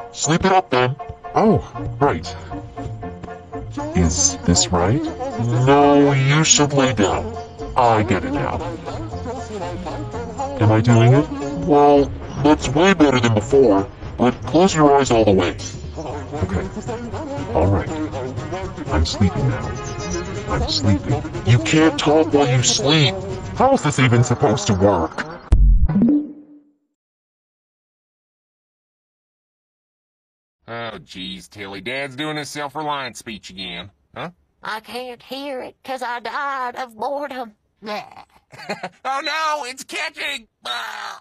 Sleep it up then. Oh, right. Is this right? No, you should lay down. I get it now. Am I doing it? Well, that's way better than before, but close your eyes all the way. Okay. Alright. I'm sleeping now. I'm sleeping. You can't talk while you sleep. How is this even supposed to work? Oh, geez, Tilly. Dad's doing his self-reliant speech again. Huh? I can't hear it 'cause I died of boredom. Oh, no! It's catching! Ah.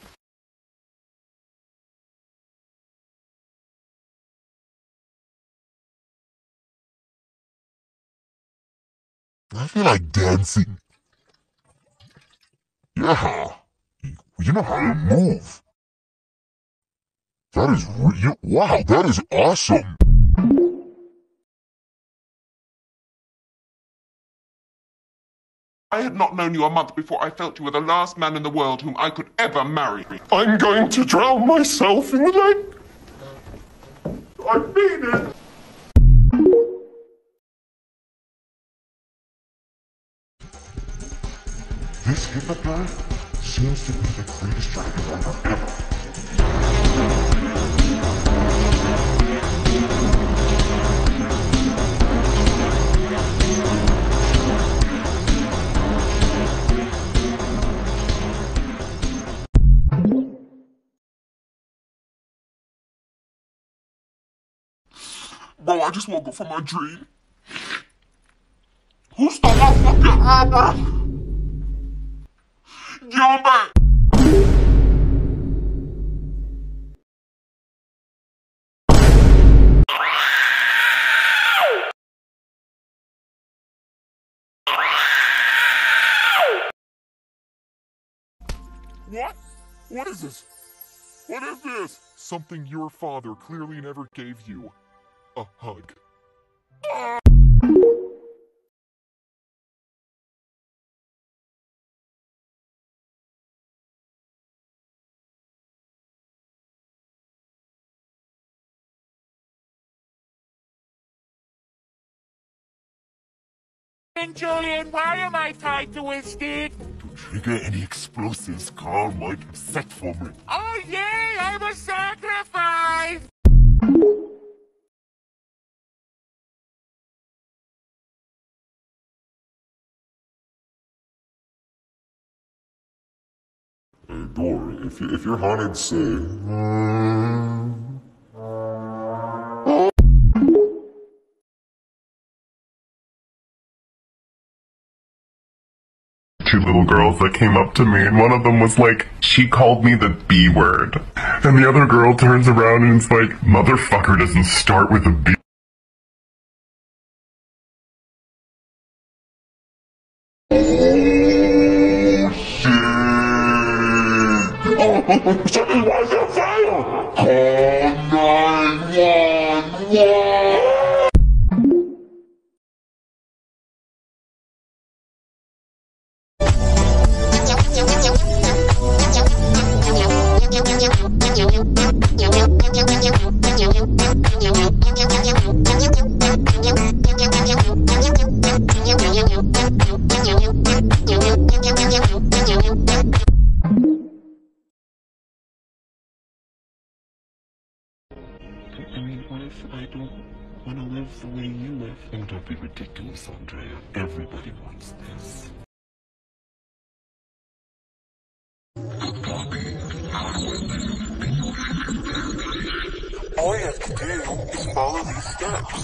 I feel like dancing. Yeah. You know how to move. That is wow, that is awesome. I had not known you a month before I felt you were the last man in the world whom I could ever marry. I'm going to drown myself in the lake. I mean it. This hippogriff seems to be the greatest dragon rider ever. Bro, I just woke up from my dream. Who's the motherfucking hammer? Get back! What? What is this? What is this? Something your father clearly never gave you. A hug. And Julian, why am I tied to a stick? To trigger any explosives Carl might have set for me. Oh, yay! I'm a sacrifice! Hey, Dory, if you're haunted, say... Two little girls that came up to me, and one of them was like, she called me the B word. And the other girl turns around and is like, motherfucker doesn't start with a B. Oh, shit! Oh, something was on fire! Call 911! I mean, what if I don't want to live the way you live? Oh, don't be ridiculous, Andrea. Everybody wants this. All you have to do is follow these steps.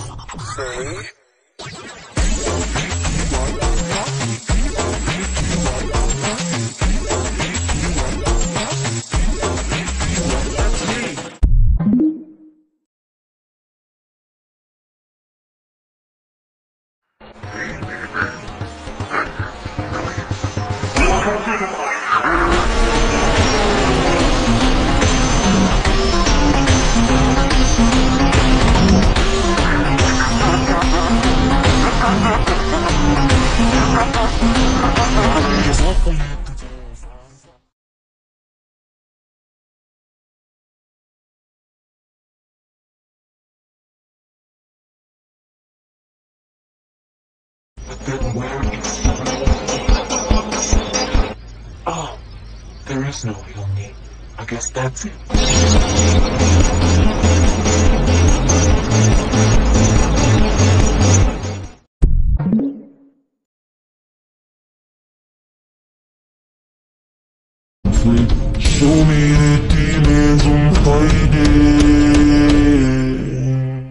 Say... But then where is he? Oh, there is no real me. I guess that's it. So many demons I'm fighting.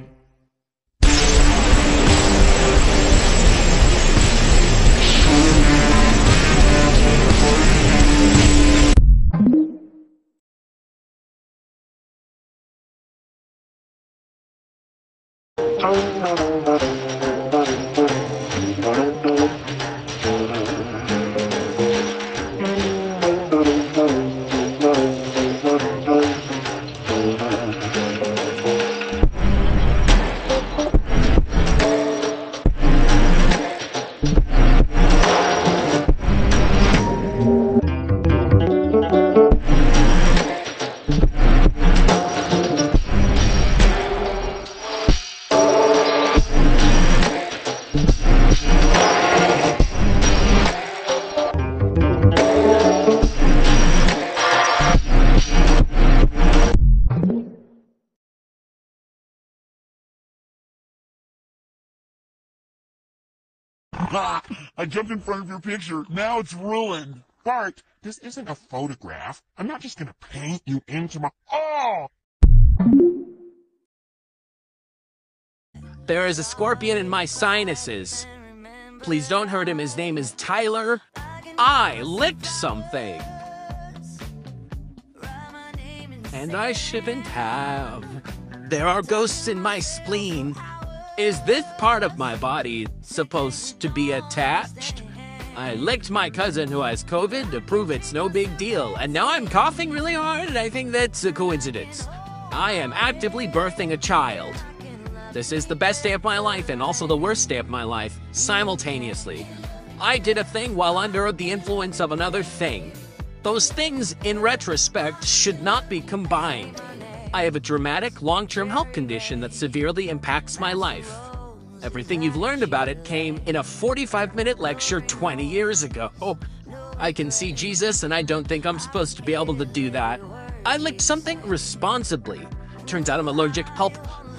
Ah, I jumped in front of your picture. Now it's ruined. Bart, this isn't a photograph. I'm not just gonna paint you into my... Oh! There is a scorpion in my sinuses. Please don't hurt him. His name is Tyler. I licked something. And I shouldn't have. There are ghosts in my spleen. Is this part of my body supposed to be attached? I licked my cousin who has COVID to prove it's no big deal, and now I'm coughing really hard, and I think that's a coincidence. I am actively birthing a child. This is the best day of my life and also the worst day of my life, simultaneously. I did a thing while under the influence of another thing. Those things, in retrospect, should not be combined. I have a dramatic, long-term health condition that severely impacts my life. Everything you've learned about it came in a 45-minute lecture 20 years ago. I can see Jesus, and I don't think I'm supposed to be able to do that. I licked something responsibly. Turns out I'm allergic. Help.